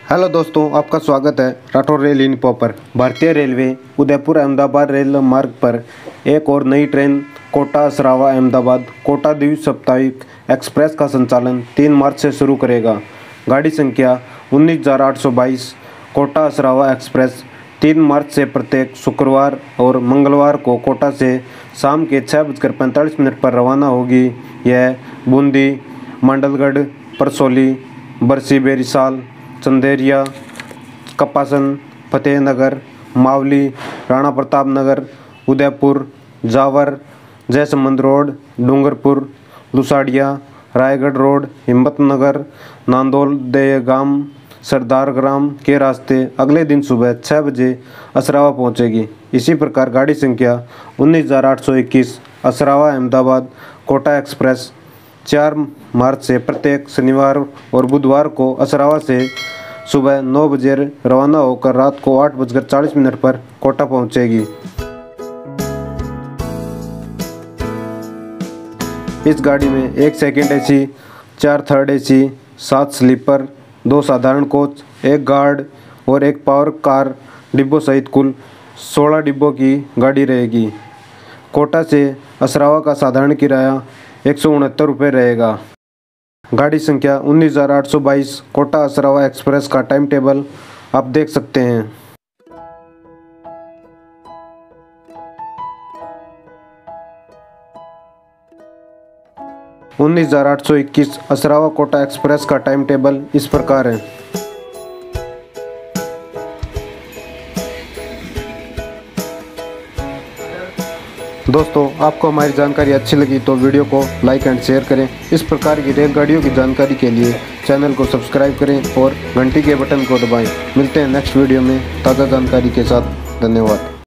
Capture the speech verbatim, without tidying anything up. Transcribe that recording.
Hello दोस्तों, आपका स्वागत है राठौर रेल इन्फो पर। भारतीय रेलवे उदयपुर अहमदाबाद रेल मार्ग पर एक और नई ट्रेन कोटा असरावा अहमदाबाद कोटा द्विसाप्ताहिक एक्सप्रेस का संचालन तीन मार्च से शुरू करेगा। गाड़ी संख्या उन्नीस हज़ार आठ सौ बाईस कोटा असरावा एक्सप्रेस तीन मार्च से प्रत्येक शुक्रवार और मंगलवार को कोटा से शाम के छः बजकर पैंतालीस मिनट पर रवाना होगी। यह बूंदी, मंडलगढ़, परसौली, बरसी, बेरिसाल, चंदेरिया, कपासन, फतेहनगर, मावली, राणा प्रताप नगर, उदयपुर, जावर, जयसमंद रोड, डूंगरपुर, लुसाड़िया, रायगढ़ रोड, हिम्मतनगर, नांदोल, दहेगाम, सरदारग्राम के रास्ते अगले दिन सुबह छः बजे असरावा पहुंचेगी। इसी प्रकार गाड़ी संख्या उन्नीस हज़ार आठ सौ इक्कीस असरावा अहमदाबाद कोटा एक्सप्रेस चार मार्च से प्रत्येक शनिवार और बुधवार को असरावा से सुबह नौ बजे रवाना होकर रात को आठ बजकर चालीस मिनट पर कोटा पहुंचेगी। इस गाड़ी में एक सेकंड एसी, चार थर्ड एसी, सात स्लीपर, दो साधारण कोच, एक गार्ड और एक पावर कार डिब्बों सहित कुल सोलह डिब्बों की गाड़ी रहेगी। कोटा से असरावा का साधारण किराया एक सौ उनहत्तर रुपये रहेगा। गाड़ी संख्या उन्नीस हज़ार आठ सौ बाईस कोटा असरावा एक्सप्रेस का टाइम टेबल आप देख सकते हैं। उन्नीस हज़ार आठ सौ इक्कीस असरावा कोटा एक्सप्रेस का टाइम टेबल इस प्रकार है। दोस्तों, आपको हमारी जानकारी अच्छी लगी तो वीडियो को लाइक एंड शेयर करें। इस प्रकार की रेलगाड़ियों की जानकारी के लिए चैनल को सब्सक्राइब करें और घंटी के बटन को दबाएं। मिलते हैं नेक्स्ट वीडियो में ताज़ा जानकारी के साथ। धन्यवाद।